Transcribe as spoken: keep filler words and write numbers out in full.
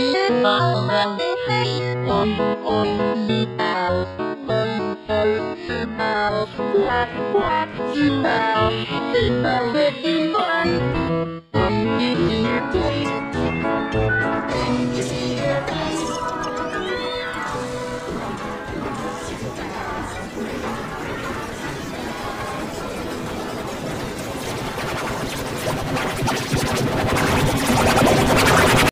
bao lần thấy con ôi như bao mừng phật như bao quạt quạt như bao như bao về tim anh con như tuổi